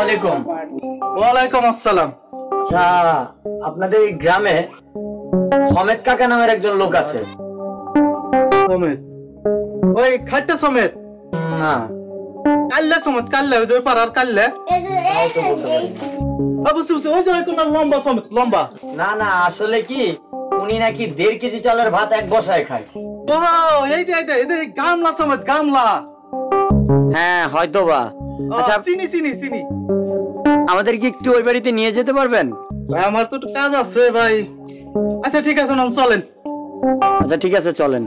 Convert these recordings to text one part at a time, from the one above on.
আলাইকুম। ওয়ালাইকুম আসসালাম। আচ্ছা, আপনাদের এই গ্রামে সমেত কাকা নামের একজন লোক আছে? সমেত? ওই খাট্টা সমেত না, কাল্লা সমেত, কাল্লা ওই যে পাড়ার কাল্লা। বুঝছি বুঝছি, ওই যে কোন লম্বা সমেত, লম্বা। না না, আসলে কি উনি নাকি 1.5 কেজি চালের ভাত এক বসায় খায়। ও এইটা এইটা এদের গামলা সমেত, গামলা। হ্যাঁ হয়তো বা। আচ্ছা চিনি চিনি চিনি। আমাদের কি একটু ওই বাড়িতে নিয়ে যেতে পারবেন? ভাই আমার তো একটু কাজ আছে ভাই। আচ্ছা ঠিক আছে, নাম চলেন। আচ্ছা ঠিক আছে, চলেন।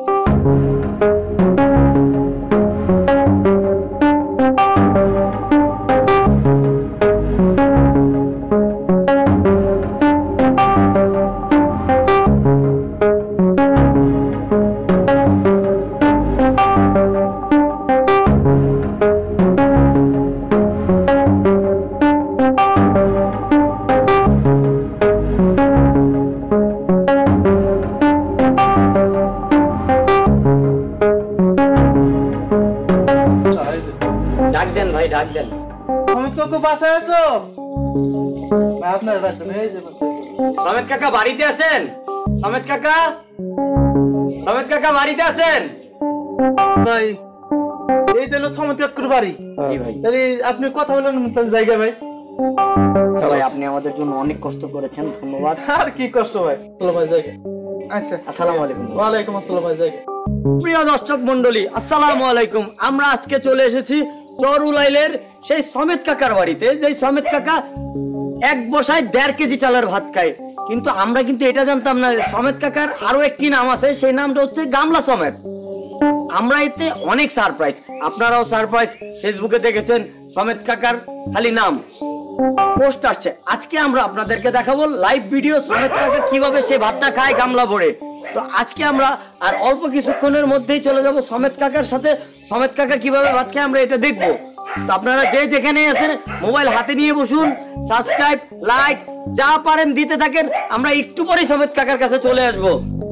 ডাক দেন ভাই, ডাক দেন। সমেত কাকু বাসায় আছো? আপনার সমেত কাকা বাড়িতে আছেন? সমেত কাকা, সমেত কাকা বাড়িতে আছেন? ভাই এই তো সমেত কাকুর বাড়ি। জি ভাই। তাহলে আপনি কথা বলেন জায়গা ভাই। ভাই আপনি আমাদের জন্য অনেক কষ্ট করেছেন, ধন্যবাদ। আর কি কষ্ট ভাই, চলো ভাই জায়গা। আচ্ছা আসসালামু আলাইকুম। ওয়ালাইকুম আসসালাম ভাই জায়গা। প্রিয় দর্শক মন্ডলী, আসসালামু আলাইকুম। আমরা আজকে চলে এসেছি চরুলাইলের সেই সমেত কাকার বাড়িতে, যে সমেত কাকা এক বসায় 1.5 কেজি চালের ভাত খায়। কিন্তু আমরা কিন্তু এটা জানতাম না সমেত কাকার আরো একটি নাম আছে, সেই নামটা হচ্ছে গামলা সমেত। আমরা এতে অনেক সারপ্রাইজ, আপনারাও সারপ্রাইজ। ফেসবুকে দেখেছেন সমেত কাকার খালি নাম পোস্ট আসছে। আজকে আমরা আপনাদেরকে দেখাবো লাইভ ভিডিও সমেত কাকা কিভাবে সে ভাতটা খায় গামলা ভরে। তো আজকে আমরা আর অল্প কিছুক্ষণের মধ্যেই চলে যাব সমেত কাকার সাথে। সমেত কাকা কিভাবে ভাত খায় আমরা এটা দেখবো। তো আপনারা যে যেখানে আছেন মোবাইল হাতে নিয়ে বসুন, সাবস্ক্রাইব লাইক যা পারেন দিতে থাকেন। আমরা একটু পরেই সমেত কাকার কাছে চলে আসবো।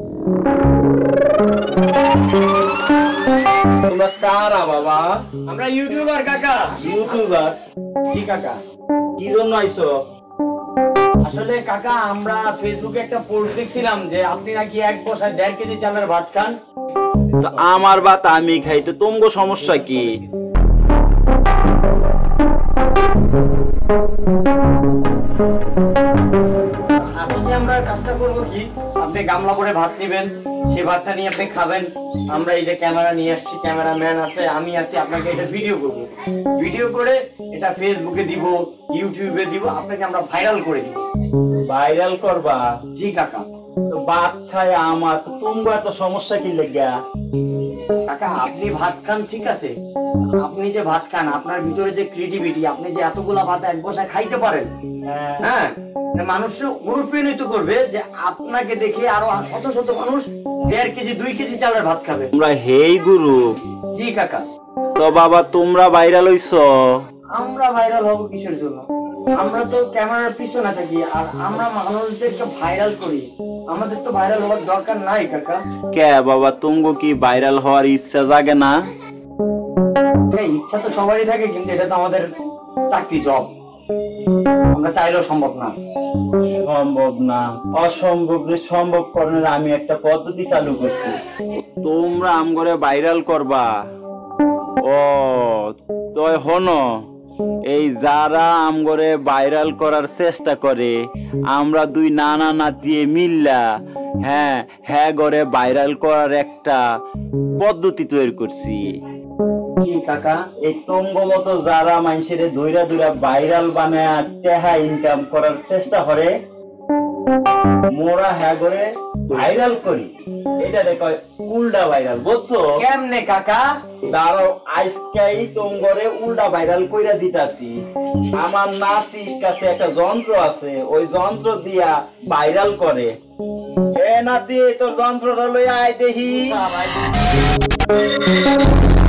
বাবা আমরা ইউটিউবার কাকা। ইউটিউবার? কি কাকা, কি জন্য আইছো? আসলে কাকা আমরা ফেসবুকে একটা পোস্ট দেখছিলাম যে আপনি নাকি এক বসায় 1.5 কেজি চালের ভাত খান। তো আমার ভাত আমি খাই, তো তোমার সমস্যা কি? আজকে আমরা কাজটা করব কি, আপনি গামলা ভরে ভাত নেবেন, সেই ভাতটা নিয়ে আপনি খাবেন। আমরা এই যে ক্যামেরা নিয়ে আসছি, ক্যামেরাম্যান আছে, আমি আছি, আপনাকে এটা ভিডিও করব। ভিডিও করে এটা ফেসবুকে দিব, ইউটিউবে দিব, আপনাকে আমরা ভাইরাল করে দিব। ভাইরাল করবা? জি কাকা। তো ভাত খায় আমার, তো তোমার তো সমস্যা কি লাগা? কাকা আপনি ভাত খান ঠিক আছে, আপনি যে ভাত খান আপনার ভিতরে যে ক্রিয়েটিভিটি, আপনি যে এতগুলা ভাত এক বসায় খাইতে পারেন, হ্যাঁ মানুষ অনুপ্রাণিত করবে যে আপনাকে দেখে আরো শত শত মানুষ 1.5 কেজি 2 কেজি চালের ভাত খাবে। তোমরা হেই গুরু? জি কাকা। তো বাবা তোমরা ভাইরাল হইছো? আমরা ভাইরাল হব কিসের জন্য? আমরা তো ক্যামেরার পিছনে থাকি আর আমরা মানুষদেরকে ভাইরাল করি। আমাদের তো ভাইরাল হওয়ার দরকার নাই কাকা। কে বাবা, তুমগো কি ভাইরাল হওয়ার ইচ্ছা জাগে না? ইচ্ছা তো সবারই থাকে, কিন্তু এটা তো আমাদের চাকরি, জব, আমরা চাইলেও সম্ভব না। সম্ভব না? অসম্ভব সম্ভব করার আমি একটা পদ্ধতি চালু করছি। তোমরা আমগরে ভাইরাল করবা। ও তো হনো, এই যারা আমগরে ভাইরাল করার চেষ্টা করে আমরা দুই নানা নাতি মিল্লা হ্যাঁ হ্যাঁ গরে ভাইরাল করার একটা পদ্ধতি তৈরি করছি। কি কাকা? এই তঙ্গ মতো যারা মানুষের দইরা দইরা ভাইরাল বানায় টাকা ইনকাম করার চেষ্টা করে, মোরা হ্যাঁ করে ভাইরাল করি। এটা দেখো উল্টা ভাইরাল, বুঝছো? কেমনে কাকা? দাঁড়াও, আজকেই তোমরে উল্টা ভাইরাল কইরা দিতাছি। আমার নাতির কাছে একটা যন্ত্র আছে, ওই যন্ত্র দিয়া ভাইরাল করে। এ নাতি, তোর যন্ত্রটা লই আয় দেখি।